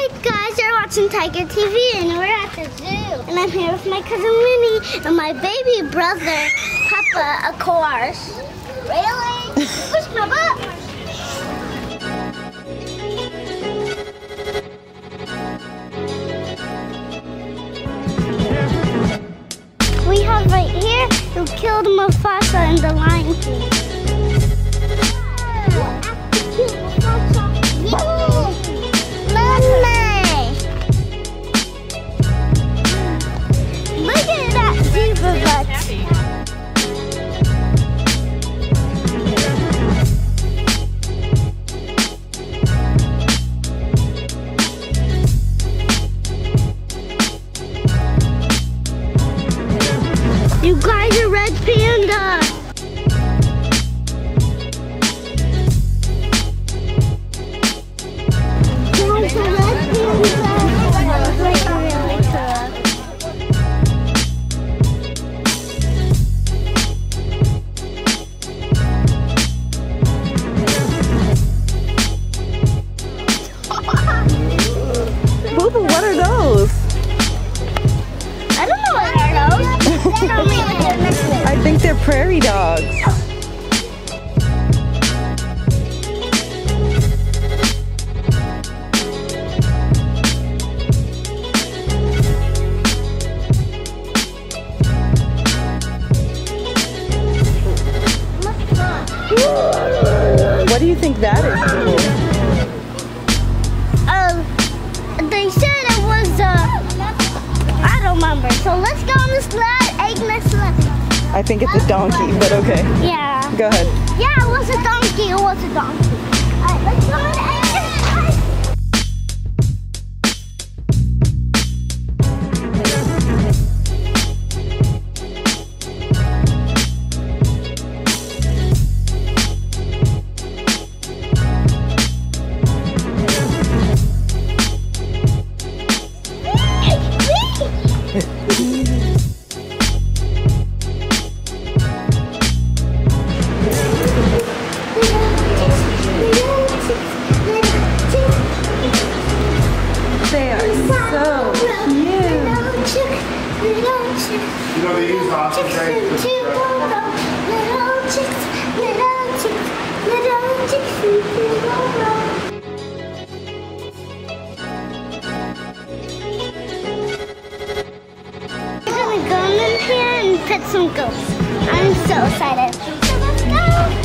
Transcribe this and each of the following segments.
Hi guys, you're watching Tiger TV and we're at the zoo. And I'm here with my cousin Winnie and my baby brother, Papa, of course. Really? Push my butt. We have right here who killed Mufasa in the Lion King. Look at that zebra butt. You guys are red panda. There's a red panda. Boo-boo, what are those? I don't know what are those. They don't really do nothing. I think they're prairie dogs. What do you think that is? They said it was I don't remember. So let's go on the sled, eggless sled. I think it's a donkey, but okay. Yeah. Go ahead. Yeah, it was a donkey. It was a donkey. Alright, let's go on the eggless sled. They are so cute. You know they use the awesome train for the We're gonna go in here and pet some goats. I'm so excited. So let's go.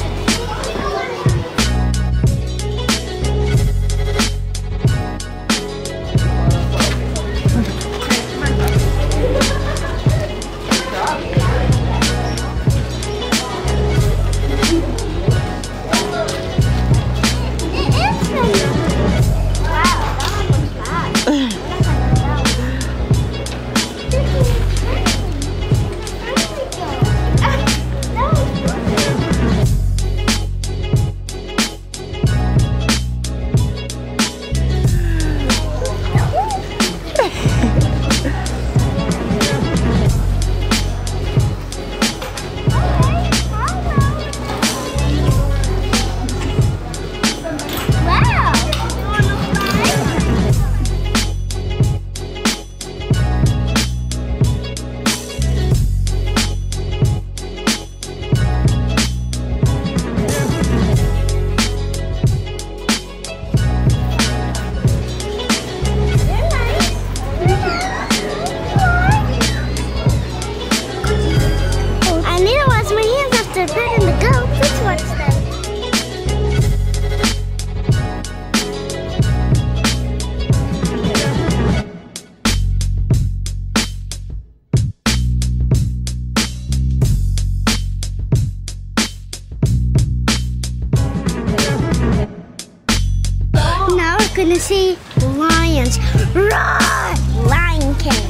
Now we're gonna see lions. Roar! Lion King.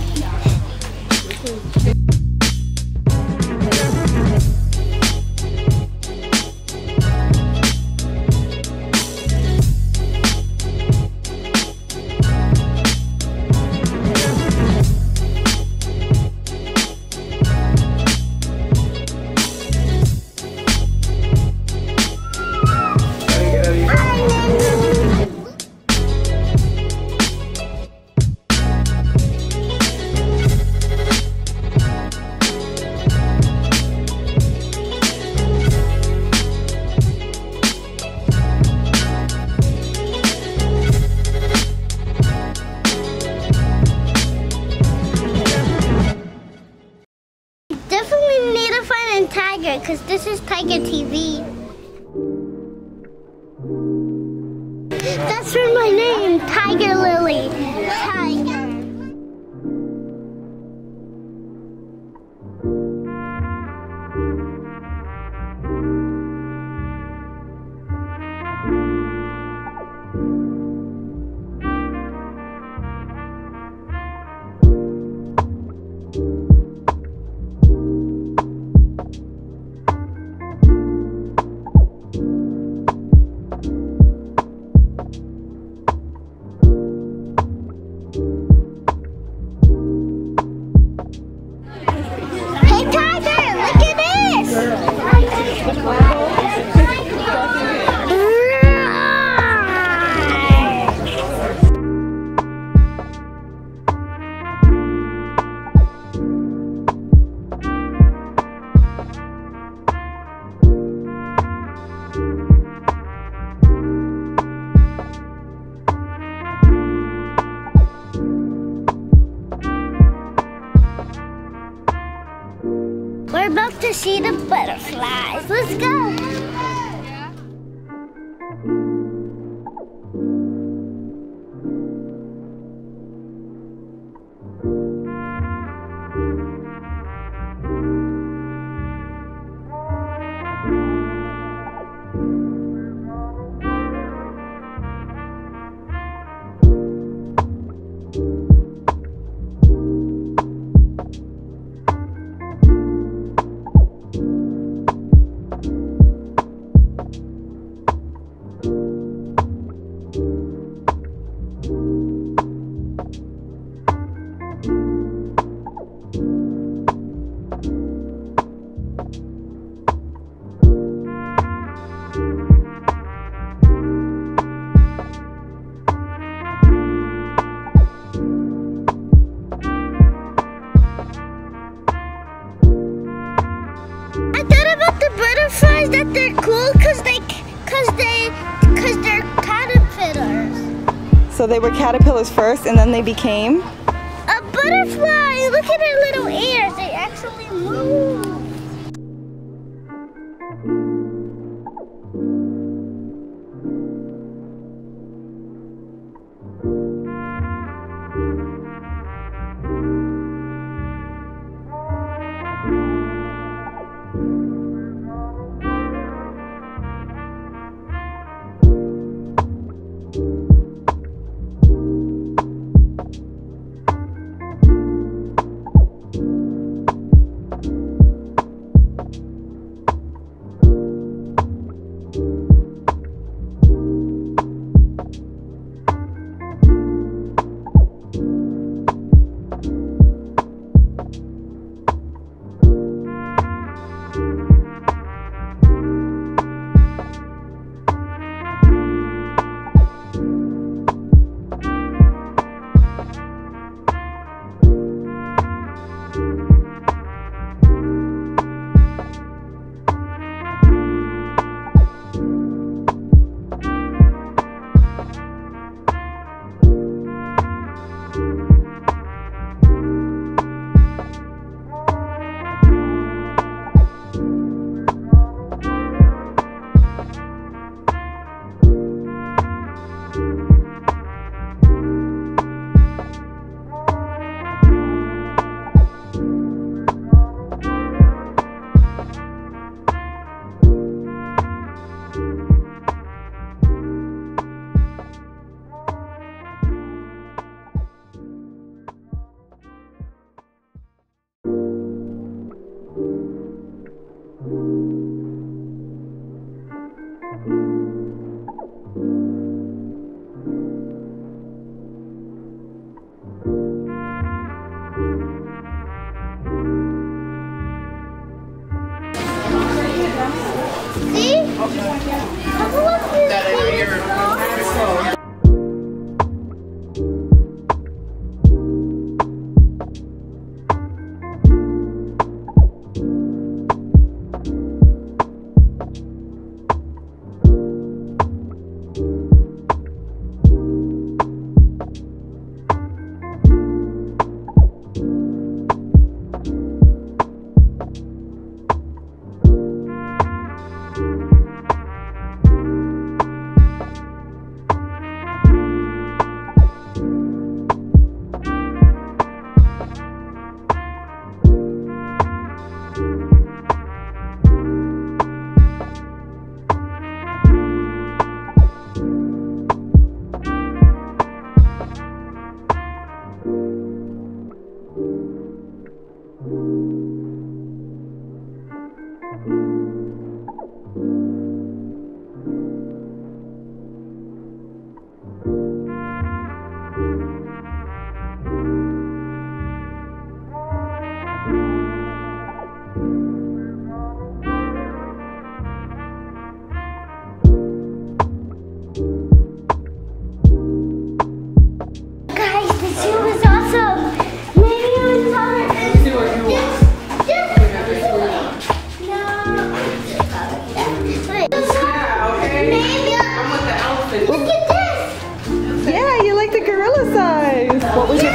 because this is Tiger TV. That's for my name, Tiger Lily. Tiger. We're about to see the butterflies. Let's go. Butterflies that they're cool because they're caterpillars. So they were caterpillars first and then they became? A butterfly! Look at their little ears. They actually move.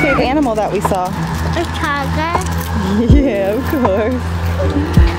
cave animal that we saw? A tiger. Yeah, of course.